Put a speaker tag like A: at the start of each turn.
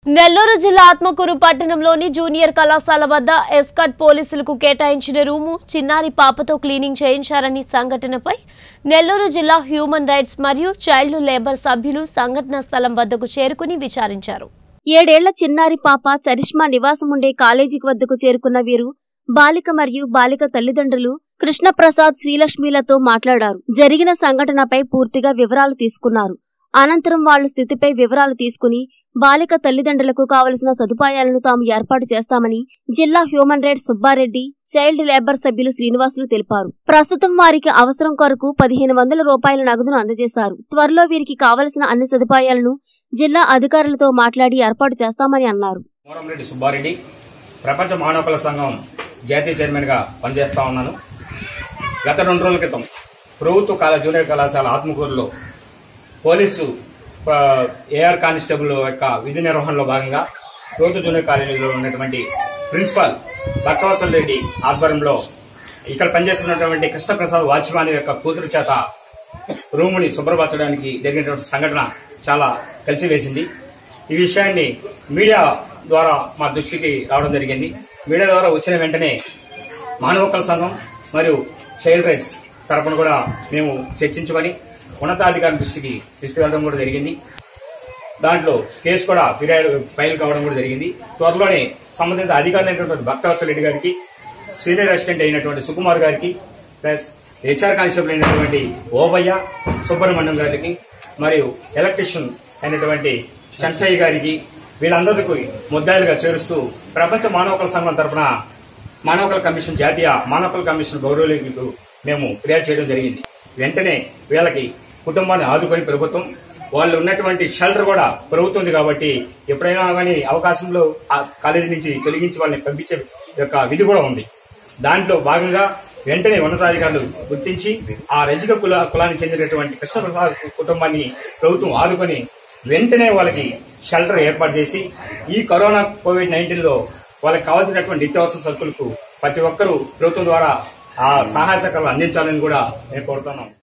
A: నెల్లూరు జిల్లా ఆత్మకూరు పట్టణంలోని జూనియర్ కళాశాల వద్ద ఎస్కాట్ పోలీసులకు కేటాయించిన రూము చిన్నారి పాపతో క్లీనింగ్ చేయించారని సంఘటనపై నెల్లూరు జిల్లా హ్యూమన్ రైట్స్ మరియు చైల్డ్ లేబర్ సభ్యులు సంఘటనా స్థలం వద్దకు చేరుకుని విచారించారు.
B: 7 ఏళ్ల చిన్నారి పాప చరిష్మా నివాసముండే కాలేజీ వద్దకు చేరుకున్న వీరు బాలిక మరియు బాలిక తల్లిదండ్రులు కృష్ణప్రసాద్ శ్రీలక్ష్మిలతో మాట్లాడారు. జరిగిన సంఘటనపై పూర్తిగా వివరాలు తీసుకున్నారు. అనంతరం వాళ్ల స్థితిపై వివరాలు తీసుకుని బాలిక తల్లిదండ్రులకు కావలసిన సదుపాయాలను తాము ఏర్పాటు చేస్తామని జిల్లా human rights Subbareddy, child labour సభ్యులు శ్రీనివాసులు తెలిపారు. ప్రస్తుతం వారికి అవసరం కొరకు 1500 రూపాయల నగదును అందజేశారు. త్వరలో వీరికి కావలసిన అన్ని సదుపాయాలను జిల్లా అధికారులతో మాట్లాడి ఏర్పాటు చేస్తామని అన్నారు.
C: సుబ్బారెడ్డి, ప్రపంచ మానవ హక్కుల సంఘం జాతీయ చైర్మన్ గా పనిచేస్తా ఉన్నాను. గత 2 రోజుల క్రితం ప్రభుత్వ జూనియర్ కళాశాల ఆత్మకూరులో పోలీసు ఏఆర్ కానిస్టేబుల్ యొక్క విధి నిర్వహణలో భాగంగా ప్రభుత్వ జూనియర్ కాలేజీలో ఉన్నటువంటి ప్రిన్సిపాల్ భక్తవత్సల రెడ్డి ఆధ్వర్యంలో ఇక్కడ పనిచేస్తున్నటువంటి కృష్ణప్రసాద్ వాచ్మాన్ యొక్క కూతురు చేత రూముని శుభ్రపరచడానికి జరిగినటువంటి సంఘటన చాలా కలిసివేసింది. ఈ విషయాన్ని మీడియా ద్వారా మా దృష్టికి రావడం జరిగింది. మీడియా ద్వారా వచ్చిన వెంటనే మానవ హక్కుల సంఘం మరియు చైల్డ్ రైట్స్ తరపున కూడా మేము చర్చించుకొని ఉన్నతాధికారుల దృష్టికి తీసుకువెళ్లడం కూడా జరిగింది. దాంట్లో కేసు కూడా ఫిర్యాదు ఫైల్ కావడం కూడా జరిగింది. త్వరలోనే సంబంధిత అధికారులైనటువంటి భక్తవత్సల రెడ్డి గారికి, సీనియర్ అసిస్టెంట్ అయినటువంటి సుకుమార్ గారికి, ప్లస్ హెచ్ఆర్ కానిస్టేబుల్ అయినటువంటి ఓబయ్య సుబ్రహ్మణ్యం గారికి మరియు ఎలక్ట్రీషియన్ అయినటువంటి చంచయ్య గారికి వీళ్ళందరికీ ముద్దాయిలుగా చేరుస్తూ ప్రపంచ మానవ హక్కుల సంఘం తరఫున మానవ హక్కుల కమిషన్, జాతీయ మానవ హక్కుల కమిషన్ గౌరవలకు మేము ఫిర్యాదు చేయడం జరిగింది. వెంటనే వీళ్ళకి కుటుంబాన్ని ఆదుకొని ప్రభుత్వం, వాళ్ళు ఉన్నటువంటి షెల్టర్ కూడా ప్రభుత్వం ఉంది కాబట్టి ఎప్పుడైనా కానీ అవకాశంలో ఆ కాలేజీ నుంచి తొలగించి వాళ్ళని పంపించే యొక్క విధి కూడా ఉంది. దాంట్లో భాగంగా వెంటనే ఉన్నతాధికారులు గుర్తించి ఆ రజక కులానికి చెందినటువంటి కృష్ణప్రసాద్ కుటుంబాన్ని ప్రభుత్వం ఆదుకొని వెంటనే వాళ్ళకి షెల్టర్ ఏర్పాటు చేసి ఈ కరోనా COVID-19 లో వాళ్ళకి కావాల్సినటువంటి నిత్యావసర సరుకులకు ప్రతి ఒక్కరూ ప్రభుత్వం ద్వారా ఆ సహాయ సహకారాలు అందించాలని కూడా మేము కోరుతున్నాం.